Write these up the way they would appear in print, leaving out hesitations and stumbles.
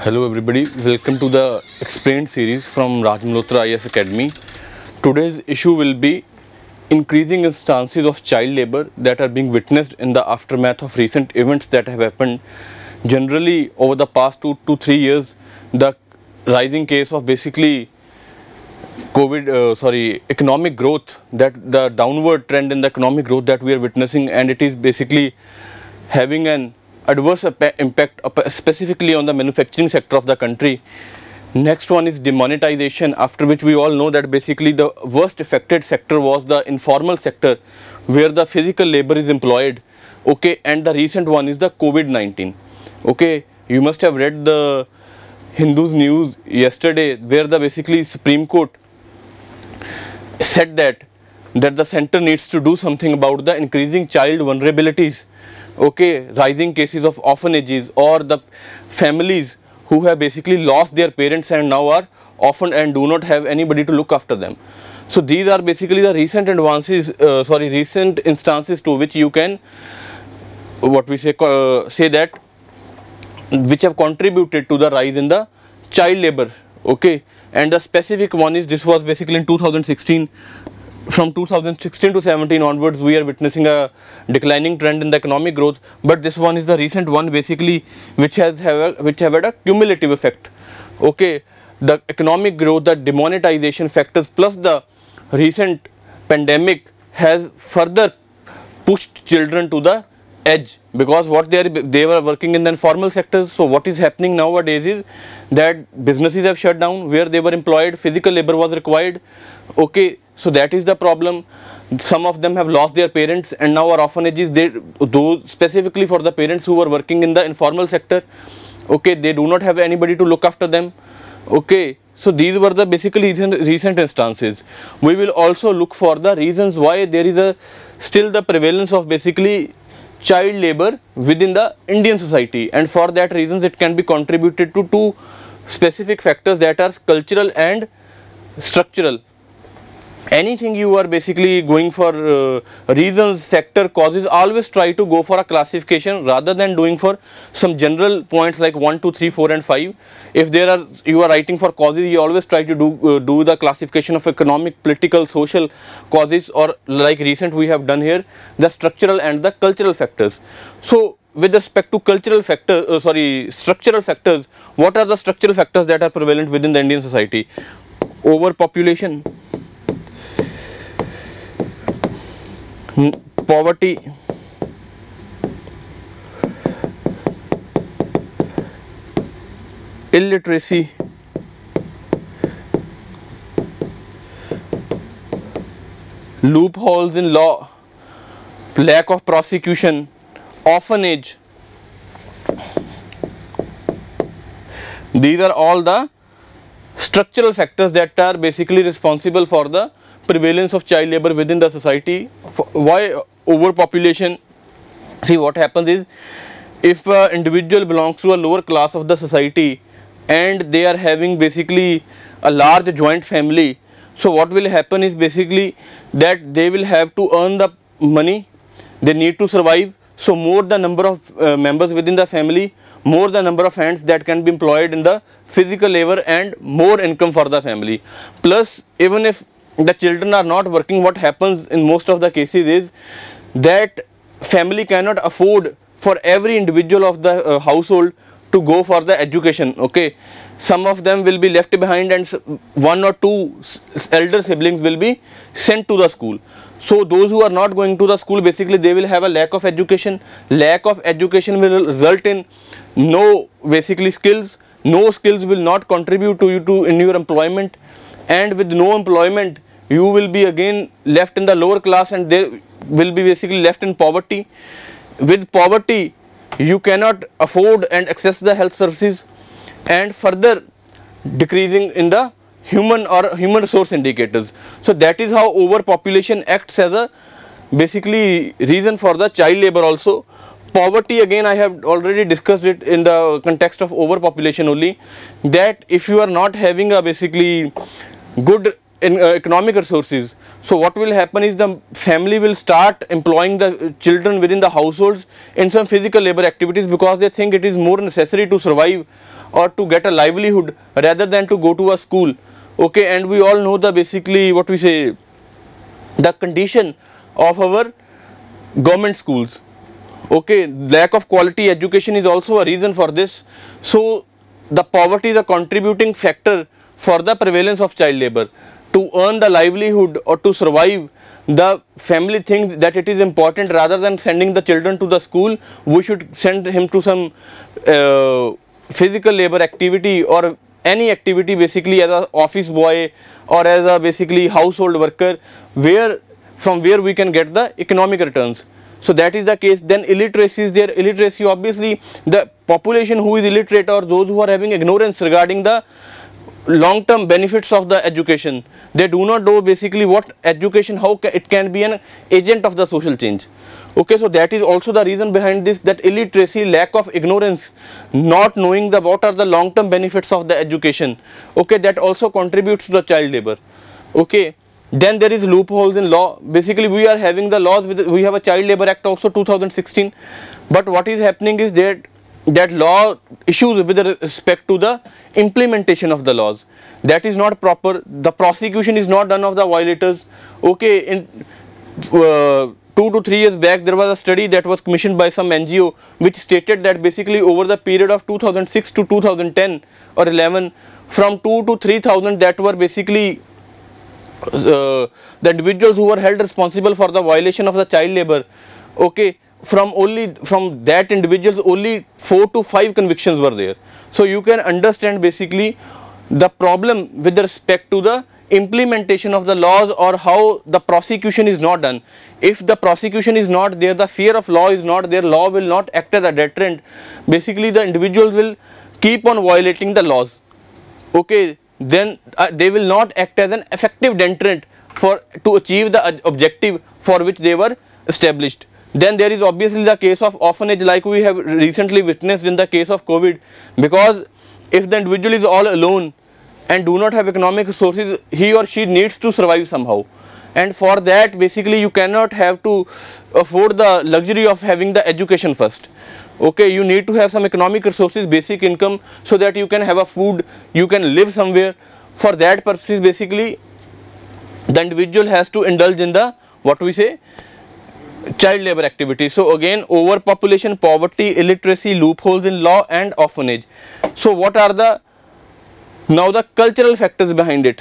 Hello everybody, welcome to the Explained series from Raj Malhotra IAS Academy. Today's issue will be increasing instances of child labor that are being witnessed in the aftermath of recent events that have happened. Generally over the past 2 to 3 years, the rising case of basically economic growth, that the downward trend in the economic growth that we are witnessing, and it is basically having an adverse impact specifically on the manufacturing sector of the country. Next one is demonetization, after which we all know that basically the worst affected sector was the informal sector where the physical labor is employed. Okay, and the recent one is the COVID-19. Okay, you must have read the Hindu's news yesterday where the basically Supreme Court said that the center needs to do something about the increasing child vulnerabilities. Okay, rising cases of orphanages or the families who have basically lost their parents and now are orphaned and do not have anybody to look after them. So these are basically the recent recent instances to which you can say that which have contributed to the rise in the child labor. Okay, and the specific one is, this was basically in 2016. From 2016 to 17 onwards, we are witnessing a declining trend in the economic growth, but this one is the recent one basically which have had a cumulative effect. Okay, the economic growth, the demonetization factors plus the recent pandemic has further pushed children to the edge, because what they were working in the informal sectors. So what is happening nowadays is that businesses have shut down where they were employed, physical labor was required. Okay, so that is the problem. Some of them have lost their parents and now are orphanages. Those specifically for the parents who were working in the informal sector. Okay, they do not have anybody to look after them. Okay, so these were the basically recent instances. We will also look for the reasons why there is still the prevalence of basically child labor within the Indian society, and for that reasons it can be contributed to two specific factors, that are cultural and structural. Anything you are basically going for reasons, factor, causes, always try to go for a classification rather than doing for some general points like 1, 2, 3, 4 and 5. If you are writing for causes, you always try to do the classification of economic, political, social causes, or like recent we have done here, the structural and the cultural factors. So with respect to structural factors, what are the structural factors that are prevalent within the Indian society? Overpopulation, poverty, illiteracy, loopholes in law, lack of prosecution, orphanage. These are all the structural factors that are basically responsible for the prevalence of child labor within the society. Why overpopulation? See, what happens is, if an individual belongs to a lower class of the society and they are having basically a large joint family, so what will happen is basically that they will have to earn the money, they need to survive. So more the number of members within the family, more the number of hands that can be employed in the physical labor, and more income for the family. Plus, even if the children are not working, what happens in most of the cases is that family cannot afford for every individual of the household to go for the education. Okay, some of them will be left behind and one or two elder siblings will be sent to the school. So those who are not going to the school, basically they will have a lack of education. Lack of education will result in no basically skills. No skills will not contribute to you in your employment, and with no employment you will be again left in the lower class and they will be basically left in poverty. With poverty you cannot afford and access the health services, and further decreasing in the human resource indicators. So that is how overpopulation acts as a basically reason for the child labor also. Poverty, again I have already discussed it in the context of overpopulation only, that if you are not having a basically good economic resources, so what will happen is the family will start employing the children within the households in some physical labor activities, because they think it is more necessary to survive or to get a livelihood rather than to go to a school. Okay, and we all know the basically what we say, the condition of our government schools. Okay, lack of quality education is also a reason for this. So the poverty is a contributing factor for the prevalence of child labor. To earn the livelihood or to survive, the family thinks that it is important, rather than sending the children to the school, we should send him to some physical labor activity or any activity, basically as a office boy or as a basically household worker, where from where we can get the economic returns. So that is the case. Then illiteracy is there. Illiteracy, obviously the population who is illiterate or those who are having ignorance regarding the long term benefits of the education. They do not know basically what education, how it can be an agent of the social change. Okay, so that is also the reason behind this, that illiteracy, lack of ignorance, not knowing the what are the long term benefits of the education. Okay, that also contributes to the child labor. Okay, then there is loopholes in law. Basically we are having the laws with, we have a child labor act also 2016, but what is happening is that law issues with respect to the implementation of the laws, that is not proper. The prosecution is not done of the violators. Okay, in 2 to 3 years back there was a study that was commissioned by some NGO which stated that basically over the period of 2006 to 2010 or 11, from 2 to 3,000 that were basically the individuals who were held responsible for the violation of the child labor. Okay, from that individuals only 4 to 5 convictions were there. So you can understand basically the problem with respect to the implementation of the laws, or how the prosecution is not done. If the prosecution is not there, the fear of law is not there, law will not act as a deterrent. Basically the individuals will keep on violating the laws. Okay, then they will not act as an effective deterrent to achieve the objective for which they were established. Then there is obviously the case of orphanage, like we have recently witnessed in the case of COVID, because if the individual is all alone and do not have economic resources, he or she needs to survive somehow, and for that basically you cannot have to afford the luxury of having the education first. Okay, you need to have some economic resources, basic income, so that you can have a food, you can live somewhere. For that purposes basically the individual has to indulge in the what we say child labor activity. So again, overpopulation, poverty, illiteracy, loopholes in law and orphanage. So what are the now the cultural factors behind it?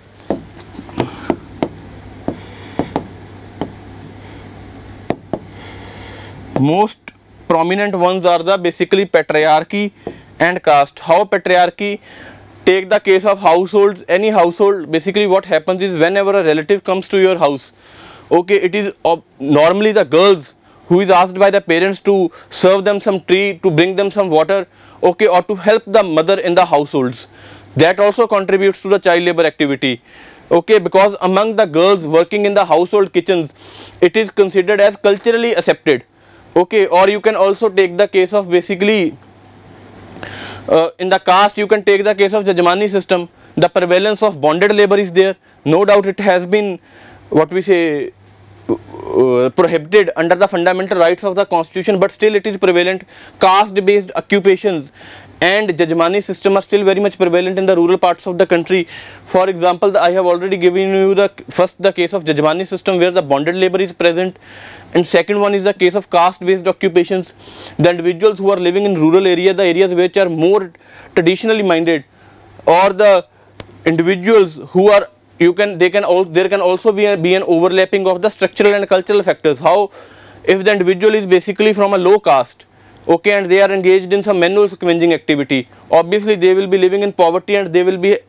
Most prominent ones are the basically patriarchy and caste. How patriarchy? Take the case of households, any household. Basically what happens is, whenever a relative comes to your house, okay, it is normally the girls who is asked by the parents to serve them some tea, to bring them some water, okay, or to help the mother in the households. That also contributes to the child labor activity. Okay, because among the girls working in the household kitchens, it is considered as culturally accepted. Okay, or you can also take the case of basically in the caste, you can take the case of Jajmani system. The prevalence of bonded labor is there. No doubt it has been what we say prohibited under the fundamental rights of the constitution, but still it is prevalent. Caste based occupations and Jajmani system are still very much prevalent in the rural parts of the country. For example, I have already given you the case of Jajmani system, where the bonded labor is present, and second one is the case of caste based occupations. The individuals who are living in rural area, the areas which are more traditionally minded, or the individuals who are there can also be an overlapping of the structural and cultural factors. How? If the individual is basically from a low caste, okay, and they are engaged in some manual scavenging activity, obviously they will be living in poverty, and they will be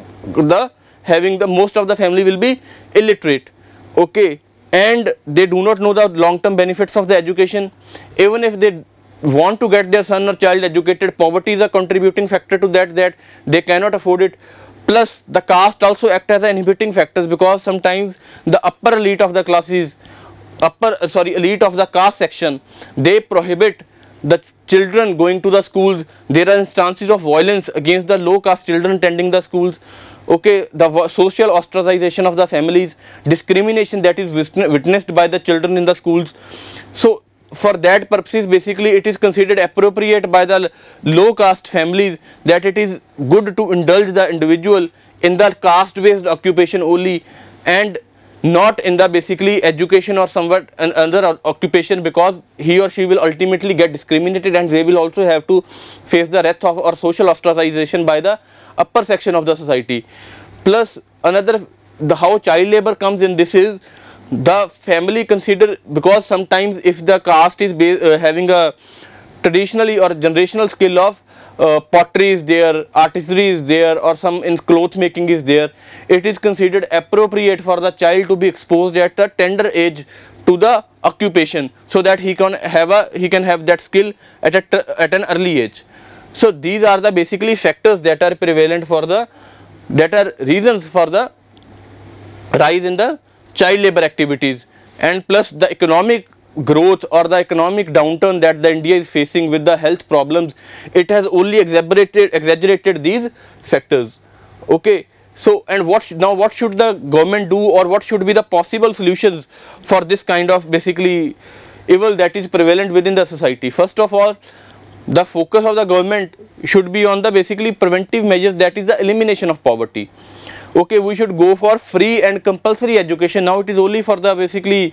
most of the family will be illiterate. Okay, and they do not know the long term benefits of the education. Even if they want to get their son or child educated, poverty is a contributing factor to that they cannot afford it. Plus the caste also act as an inhibiting factors, because sometimes the upper elite of the classes, elite of the caste section, they prohibit the children going to the schools. There are instances of violence against the low caste children attending the schools. Okay, the social ostracization of the families, discrimination that is witnessed by the children in the schools. So for that purposes basically it is considered appropriate by the low caste families that it is good to indulge the individual in the caste based occupation only and not in the basically education or somewhat another occupation, because he or she will ultimately get discriminated and they will also have to face the wrath of or social ostracization by the upper section of the society. Plus another, the how child labor comes in this is the family consider, because sometimes if the caste is having a traditionally or generational skill of pottery is there, artistry is there, or some in cloth making is there, it is considered appropriate for the child to be exposed at the tender age to the occupation, so that he can have that skill at an early age. So these are the basically factors that are prevalent for the, that are reasons for the rise in the child labor activities. And plus the economic growth or the economic downturn that the India is facing with the health problems, it has only exaggerated these factors. Okay, so and what should the government do, or what should be the possible solutions for this kind of basically evil that is prevalent within the society? First of all, the focus of the government should be on the basically preventive measures, that is the elimination of poverty. Okay, we should go for free and compulsory education. Now it is only for the basically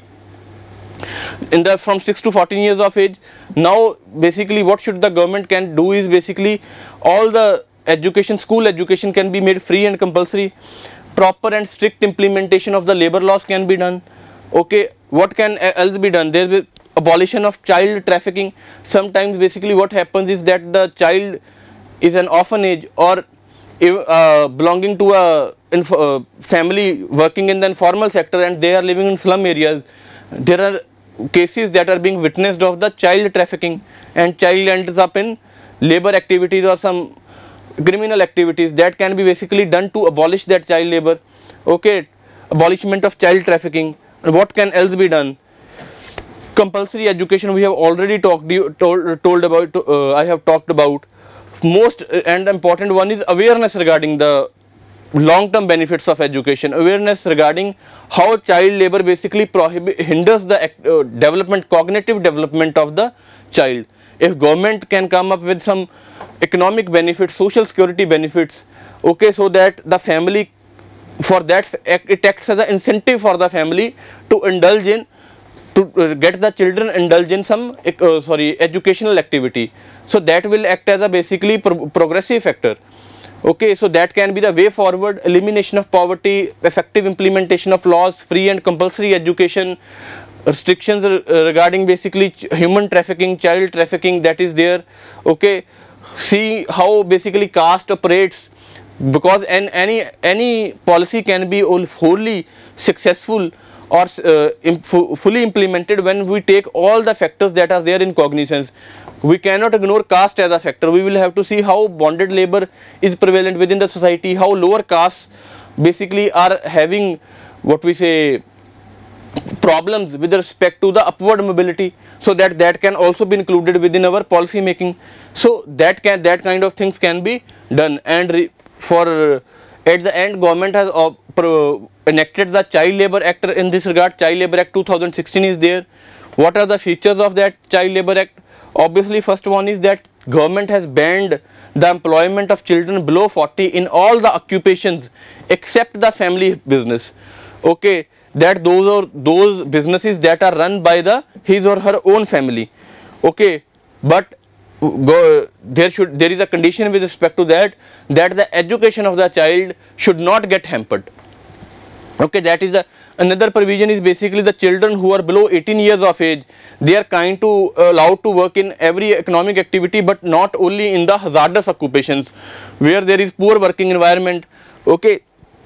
in the from 6 to 14 years of age. Now basically what should the government can do is basically all the education, school education can be made free and compulsory. Proper and strict implementation of the labor laws can be done. Okay, what can else be done? There is abolition of child trafficking. Sometimes basically what happens is that the child is an orphanage or belonging to a family working in the informal sector and they are living in slum areas. There are cases that are being witnessed of the child trafficking, and child ends up in labor activities or some criminal activities. That can be basically done to abolish that child labor. Okay, abolishment of child trafficking. And what can else be done? Compulsory education we have already told about. I have talked about. Most and important one is awareness regarding the long term benefits of education, awareness regarding how child labor basically hinders the development, cognitive development of the child. If government can come up with some economic benefits, social security benefits, okay, so that the family, for that it acts as an incentive for the family to indulge in, to get the children indulge in some educational activity, so that will act as a basically progressive factor. Okay, so that can be the way forward. Elimination of poverty, effective implementation of laws, free and compulsory education, restrictions regarding basically human trafficking, child trafficking that is there. Okay, see how basically caste operates, because any policy can be wholly successful or fully implemented when we take all the factors that are there in cognizance. We cannot ignore caste as a factor. We will have to see how bonded labor is prevalent within the society, how lower castes basically are having what we say problems with respect to the upward mobility, so that can also be included within our policy making. So that kind of things can be done. And for at the end, government has enacted the Child Labor Act. In this regard, Child Labor Act 2016 is there. What are the features of that Child Labor Act? Obviously, first one is that government has banned the employment of children below 40 in all the occupations except the family business. Okay, that those businesses that are run by his or her own family. Okay, but there is a condition with respect to that the education of the child should not get hampered. Okay, that is another provision is basically the children who are below 18 years of age, they are allowed to work in every economic activity, but not only in the hazardous occupations where there is poor working environment, okay,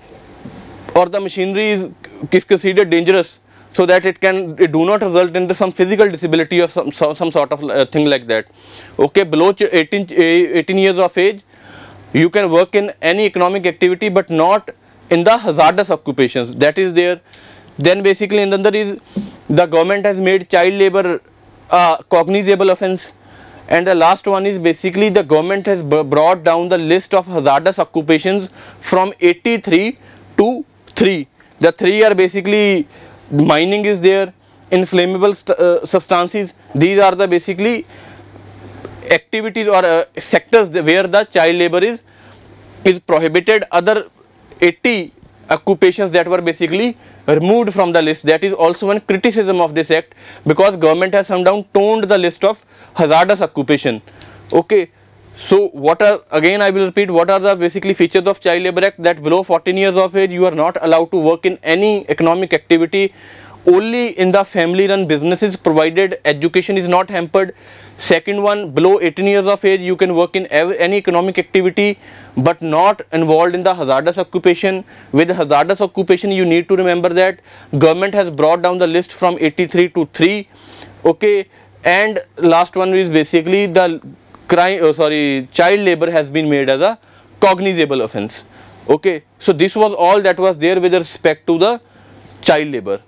or the machinery is considered dangerous, so that it do not result in some physical disability or some sort of thing like that. Okay, below 18 years of age you can work in any economic activity but not in the hazardous occupations, that is there. Then basically another is the government has made child labor a cognizable offence, and the last one is basically the government has brought down the list of hazardous occupations from 83 to 3. The 3 are basically mining is there, inflammable substances. These are the basically activities or sectors where the child labor is prohibited. Other 80 occupations that were basically removed from the list. That is also one criticism of this act, because government has somehow toned the list of hazardous occupation. Okay, so what are, again I will repeat, what are the basically features of Child Labour Act? That below 14 years of age you are not allowed to work in any economic activity, only in the family run businesses, provided education is not hampered. Second one, below 18 years of age you can work in any economic activity but not involved in the hazardous occupation. With hazardous occupation you need to remember that government has brought down the list from 83 to 3. Okay, and last one is basically the child labor has been made as a cognizable offence. Okay, so this was all that was there with respect to the child labor.